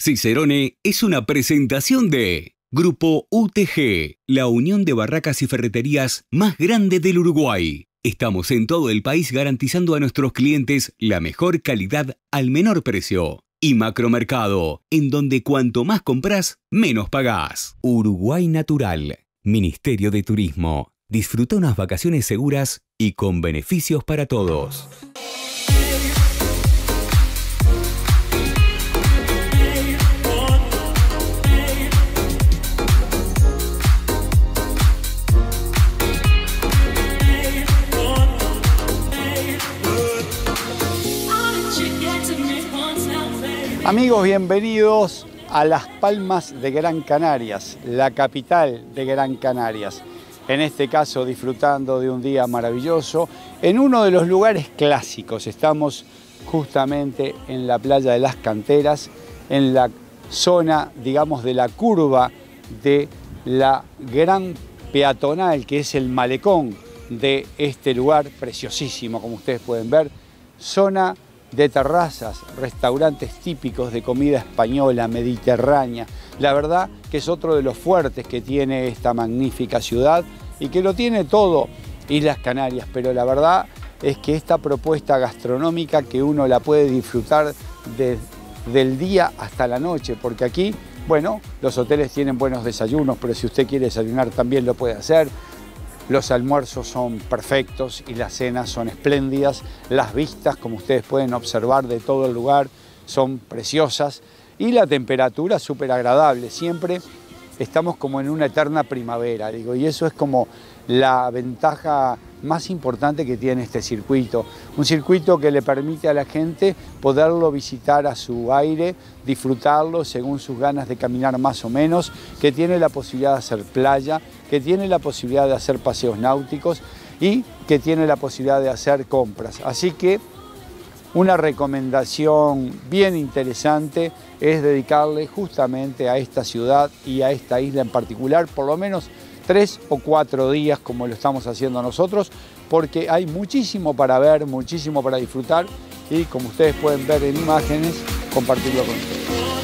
Cicerone es una presentación de Grupo UTG, la unión de barracas y ferreterías más grande del Uruguay. Estamos en todo el país garantizando a nuestros clientes la mejor calidad al menor precio. Y Macromercado, en donde cuanto más compras, menos pagás. Uruguay Natural, Ministerio de Turismo. Disfruta unas vacaciones seguras y con beneficios para todos. Amigos, bienvenidos a Las Palmas de Gran Canarias, la capital de Gran Canarias. En este caso, disfrutando de un día maravilloso en uno de los lugares clásicos. Estamos justamente en la playa de las Canteras, en la zona, digamos, de la curva de la gran peatonal, que es el malecón de este lugar preciosísimo, como ustedes pueden ver. Zona de terrazas, restaurantes típicos de comida española, mediterránea. La verdad que es otro de los fuertes que tiene esta magnífica ciudad y que lo tiene todo Islas Canarias, pero la verdad es que esta propuesta gastronómica que uno la puede disfrutar del día hasta la noche, porque aquí, bueno, los hoteles tienen buenos desayunos, pero si usted quiere desayunar también lo puede hacer. Los almuerzos son perfectos y las cenas son espléndidas. Las vistas, como ustedes pueden observar de todo el lugar, son preciosas. Y la temperatura súper agradable. Siempre estamos como en una eterna primavera, digo, y eso es como la ventaja más importante que tiene este circuito. Un circuito que le permite a la gente poderlo visitar a su aire, disfrutarlo según sus ganas de caminar más o menos, que tiene la posibilidad de hacer playa, que tiene la posibilidad de hacer paseos náuticos y que tiene la posibilidad de hacer compras. Así que una recomendación bien interesante es dedicarle justamente a esta ciudad y a esta isla en particular, por lo menos 3 o 4 días como lo estamos haciendo nosotros, porque hay muchísimo para ver, muchísimo para disfrutar y, como ustedes pueden ver en imágenes, compartirlo con ustedes.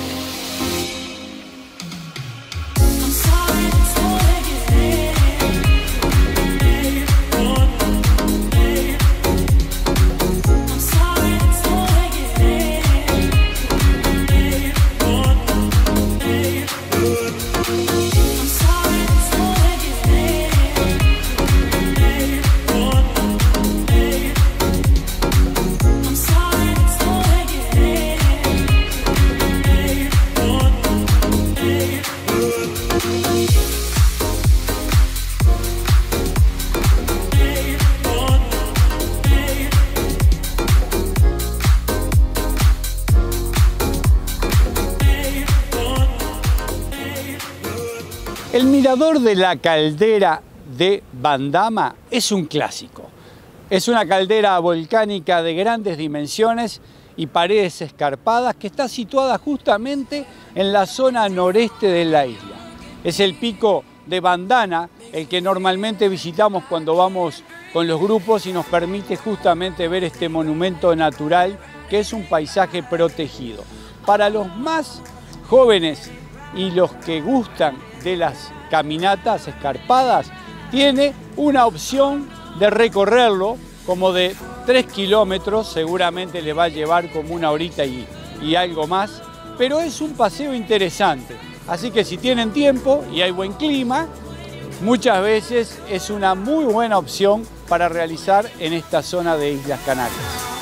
El mirador de la caldera de Bandama es un clásico. Es una caldera volcánica de grandes dimensiones y paredes escarpadas que está situada justamente en la zona noreste de la isla. Es el pico de Bandama el que normalmente visitamos cuando vamos con los grupos y nos permite justamente ver este monumento natural que es un paisaje protegido. Para los más jóvenes y los que gustan de las caminatas escarpadas, tiene una opción de recorrerlo como de 3 kilómetros, seguramente le va a llevar como 1 horita y algo más, pero es un paseo interesante. Así que si tienen tiempo y hay buen clima, muchas veces es una muy buena opción para realizar en esta zona de Islas Canarias.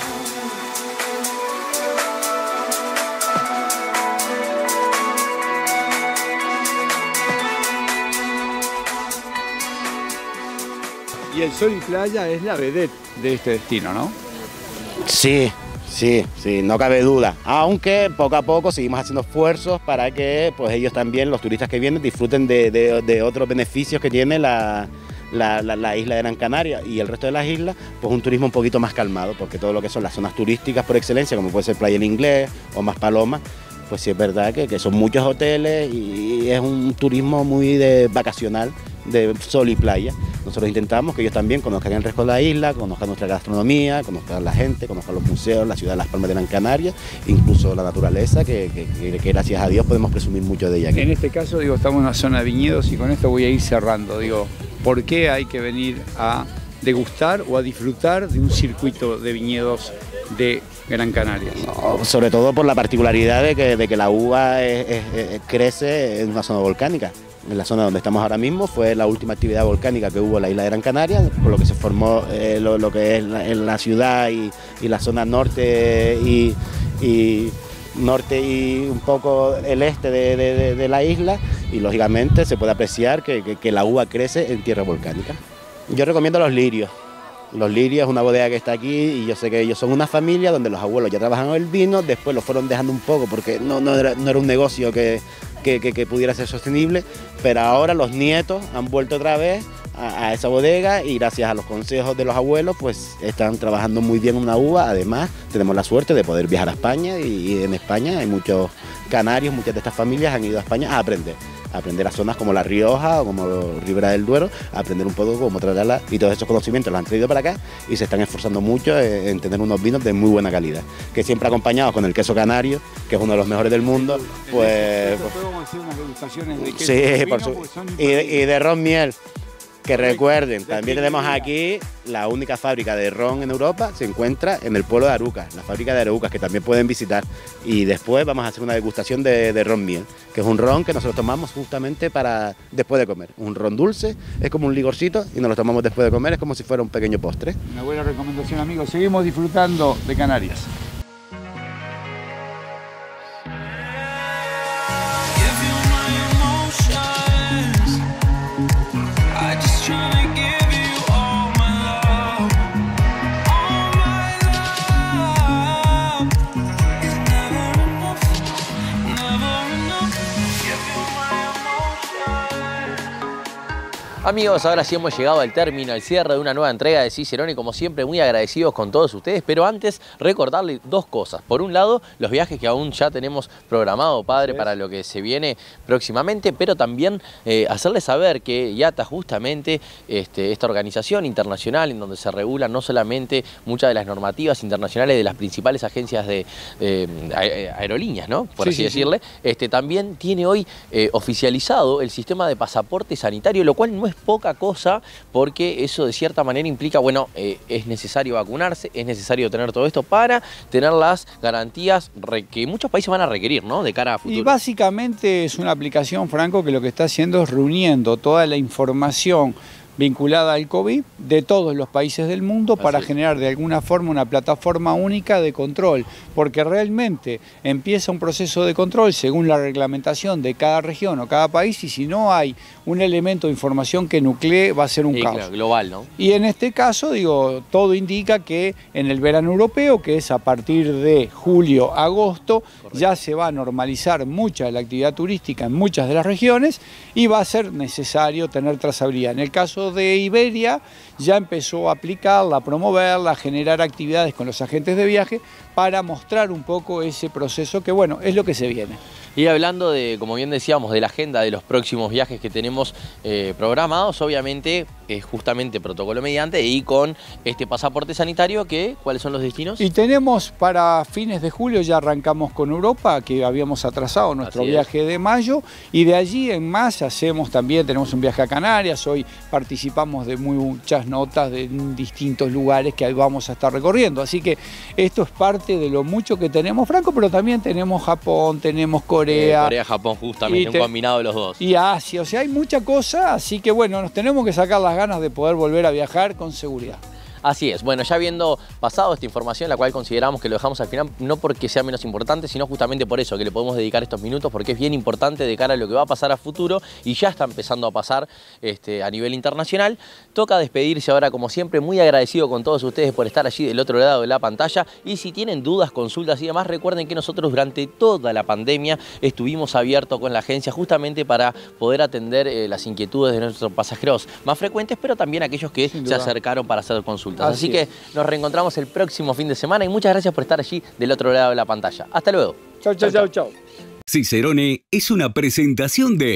Y el sol y playa es la vedette de este destino, ¿no? Sí, no cabe duda. Aunque poco a poco seguimos haciendo esfuerzos para que pues, ellos también, los turistas que vienen, disfruten de otros beneficios que tiene la isla de Gran Canaria y el resto de las islas, pues un turismo un poquito más calmado, porque todo lo que son las zonas turísticas por excelencia, como puede ser Playa del Inglés o Maspalomas, pues sí es verdad que son muchos hoteles y es un turismo muy vacacional, de sol y playa. Nosotros intentamos que ellos también conozcan el resto de la isla, conozcan nuestra gastronomía, conozcan la gente, conozcan los museos, la ciudad de Las Palmas de Gran Canaria, incluso la naturaleza, que gracias a Dios podemos presumir mucho de ella aquí. En este caso, digo, estamos en una zona de viñedos y con esto voy a ir cerrando. Digo, ¿por qué hay que venir a degustar o a disfrutar de un circuito de viñedos de Gran Canaria? No, sobre todo por la particularidad de que la uva crece en una zona volcánica. En la zona donde estamos ahora mismo fue la última actividad volcánica que hubo en la isla de Gran Canaria, por lo que se formó lo que es la ciudad y la zona norte y un poco el este de la isla, y lógicamente se puede apreciar que la uva crece en tierra volcánica. Yo recomiendo Los Lirios. Los Lirios es una bodega que está aquí y yo sé que ellos son una familia donde los abuelos ya trabajan el vino, después lo fueron dejando un poco porque no era un negocio que pudiera ser sostenible, pero ahora los nietos han vuelto otra vez a esa bodega y gracias a los consejos de los abuelos pues están trabajando muy bien una uva. Además tenemos la suerte de poder viajar a España y en España hay muchos canarios, muchas de estas familias han ido a España a aprender a zonas como La Rioja o como Ribera del Duero, a aprender un poco cómo tratarla, y todos esos conocimientos los han traído para acá y se están esforzando mucho en tener unos vinos de muy buena calidad, que siempre acompañados con el queso canario, que es uno de los mejores del mundo. Pues podemos hacer unas degustaciones de queso sí, de vino, por y de ron miel. Que recuerden, también tenemos aquí la única fábrica de ron en Europa, se encuentra en el pueblo de Arucas, la fábrica de Arucas, que también pueden visitar. Y después vamos a hacer una degustación de ron miel, que es un ron que nosotros tomamos justamente para después de comer. Un ron dulce, es como un ligorcito y nos lo tomamos después de comer, es como si fuera un pequeño postre. Una buena recomendación, amigos. Seguimos disfrutando de Canarias. Amigos, ahora sí hemos llegado al término, al cierre de una nueva entrega de Cicerone, como siempre muy agradecidos con todos ustedes, pero antes recordarles dos cosas. Por un lado, los viajes que aún ya tenemos programado, padre, para lo que se viene próximamente, pero también hacerles saber que IATA justamente, esta organización internacional en donde se regulan no solamente muchas de las normativas internacionales de las principales agencias de aerolíneas, ¿no? Por así decirle, también tiene hoy oficializado el sistema de pasaporte sanitario, lo cual no es poca cosa, porque eso de cierta manera implica, bueno, es necesario vacunarse, es necesario tener todo esto para tener las garantías que muchos países van a requerir, ¿no? De cara a futuro. Y básicamente es una aplicación, Franco, que lo que está haciendo es reuniendo toda la información vinculada al COVID de todos los países del mundo para generar de alguna forma una plataforma única de control, porque realmente empieza un proceso de control según la reglamentación de cada región o cada país, y si no hay un elemento de información que nuclee va a ser un caos. Claro, global, ¿no? Y en este caso, digo, todo indica que en el verano europeo, que es a partir de julio, agosto, ya se va a normalizar mucha de la actividad turística en muchas de las regiones y va a ser necesario tener trazabilidad. En el caso de Iberia ya empezó a aplicarla, a promoverla, a generar actividades con los agentes de viaje para mostrar un poco ese proceso que, bueno, es lo que se viene. Y hablando de, como bien decíamos, de la agenda de los próximos viajes que tenemos programados, obviamente es justamente protocolo mediante y con este pasaporte sanitario, ¿cuáles son los destinos? Y tenemos para fines de julio, ya arrancamos con Europa, que habíamos atrasado nuestro viaje de mayo, y de allí en más tenemos un viaje a Canarias, hoy participamos de muchas notas de distintos lugares que vamos a estar recorriendo, así que esto es parte de lo mucho que tenemos, Franco, pero también tenemos Japón, tenemos Corea, Japón, justamente, un combinado de los dos. Y Asia, o sea, hay mucha cosa, así que bueno, nos tenemos que sacar las ganas de poder volver a viajar con seguridad. Así es. Bueno, ya habiendo pasado esta información, la cual consideramos que lo dejamos al final, no porque sea menos importante, sino justamente por eso, que le podemos dedicar estos minutos, porque es bien importante de cara a lo que va a pasar a futuro, y ya está empezando a pasar a nivel internacional. Toca despedirse ahora, como siempre, muy agradecido con todos ustedes por estar allí del otro lado de la pantalla, y si tienen dudas, consultas y demás, recuerden que nosotros durante toda la pandemia estuvimos abiertos con la agencia justamente para poder atender las inquietudes de nuestros pasajeros más frecuentes, pero también aquellos que se acercaron para hacer consultas. Así que nos reencontramos el próximo fin de semana y muchas gracias por estar allí del otro lado de la pantalla. Hasta luego. Chau, chau, chau, chau. Cicerone es una presentación de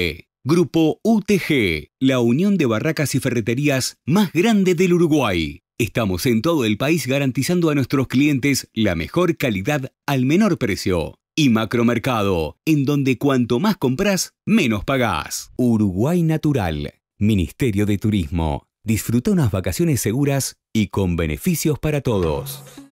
Grupo UTG, la unión de barracas y ferreterías más grande del Uruguay. Estamos en todo el país garantizando a nuestros clientes la mejor calidad al menor precio. Y Macromercado, en donde cuanto más compras, menos pagás. Uruguay Natural, Ministerio de Turismo. Disfruta unas vacaciones seguras y con beneficios para todos.